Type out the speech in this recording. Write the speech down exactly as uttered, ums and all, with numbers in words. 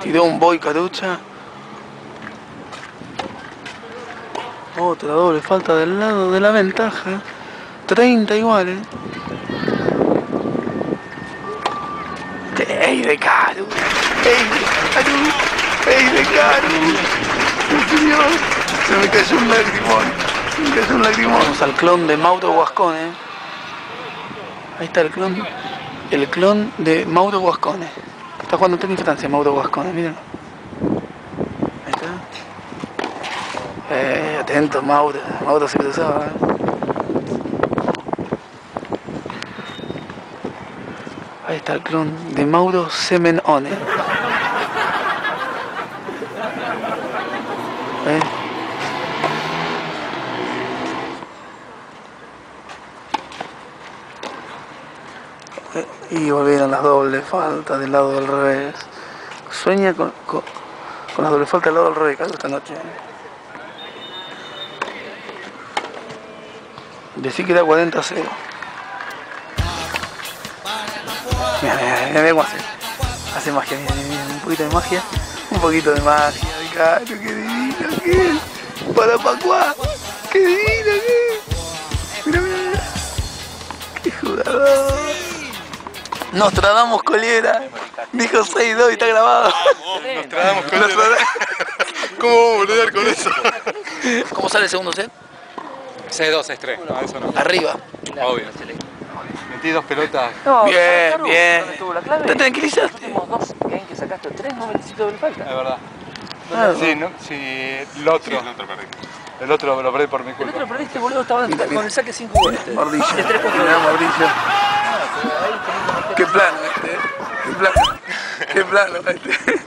Tiró un boy Carucha. Otra doble falta del lado de la ventaja. treinta iguales. ¡Ey de Caru! ¡Ey de Caru! ¡Ey de Caru! ¡Sí, señor! Se me cayó un lagrimón. Se me cayó un lagrimón. Vamos al clon de Mauro Guascone. Ahí está el clon. El clon de Mauro Guascone. Está jugando en tenis Francia, Mauro Guascone, miren. Ahí está. Eh, atento, Mauro. Mauro se cruzaba, ¿eh? Ahí está el clon de Mauro Semenone. ¿Eh? Y volvieron las dobles faltas del lado del revés. Sueña con, con, con las dobles faltas del lado del revés, Caru, esta noche. Decí que era cuarenta a cero. Mira, mira, mira cómo hace. Hace magia, mira, mira, un poquito de magia. Un poquito de magia, Caru, qué divino que es. Para Pacuá, qué divino que es. Mira, mira, qué jugador. Nostradamus Coliera, dijo seis dos y está grabado. Nostradamus Coliera. ¿Cómo vamos a volver con eso? ¿Cómo sale el segundo set? seis dos, seis tres. No, eso no. Arriba. Obvio. Metí dos pelotas. No, bien, Caru, bien. ¿Te tranquilizaste? Los últimos dos games que sacaste, tres no metiste doble falta. Es verdad. Ah, Sí, ¿no? Sí, el otro. Sí, el otro perdí. El otro lo perdí por mi El culpa. otro lo perdiste, boludo, estaba con el saque cinco goles. Mordillo. De tres contra Mirá, dos. Mordillo. Qué plano este, eh. Qué plano. Qué plano este.